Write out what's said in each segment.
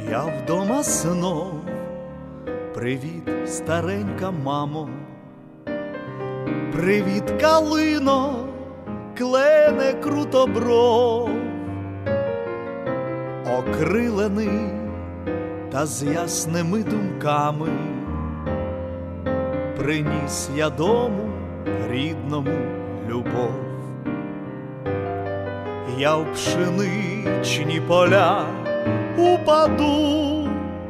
Я вдома знов, привіт, старенька мамо, привіт, калино, клене крутобров, окрилений та з ясними думками, приніс я дому рідному любов. Я в пшеничні поля упаду,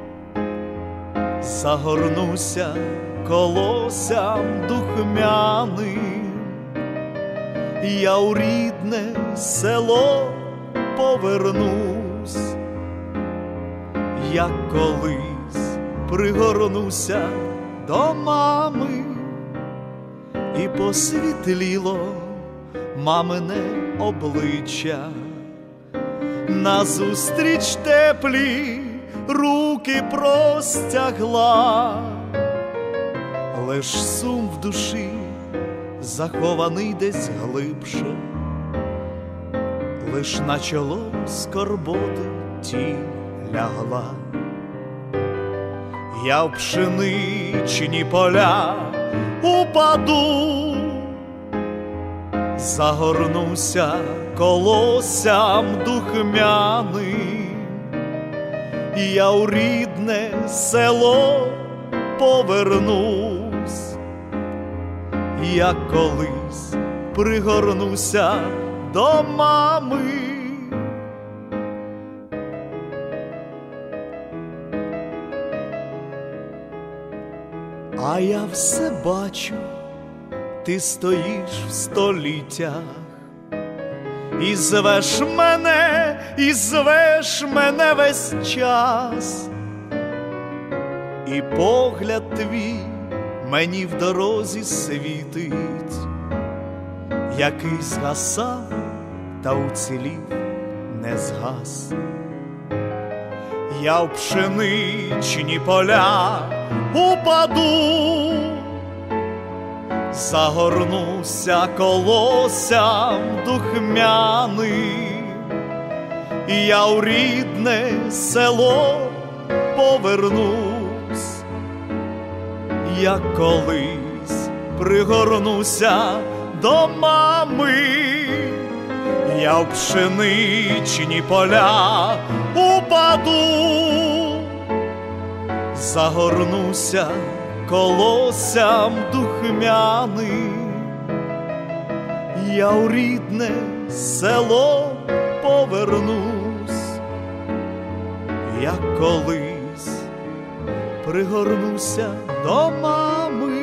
загорнуся колоссям духмяним, я у рідне село повернусь, як колись пригорнуся до мами, і посвітліло мамине обличчя, назустріч теплі руки простягла, лиш сум в душі захований десь глибше, лиш на чоло скорботи тінь лягла. Я в пшеничні поля упаду, загорнуся колоссям духмяним, я у рідне село повернусь, як колись пригорнуся до мами. А я все бачу, ти стоїш в століттях, і звеш мене весь час, і погляд твій мені в дорозі світить, який згасав та уцілів не згас. Я в пшеничні поля упаду, загорнуся колоссям духмяним, я у рідне село повернусь, як колись пригорнуся до мами. Я в пшеничні поля упаду, загорнуся колоссям духмяним, я у рідне село повернусь, як колись пригорнуся до мами.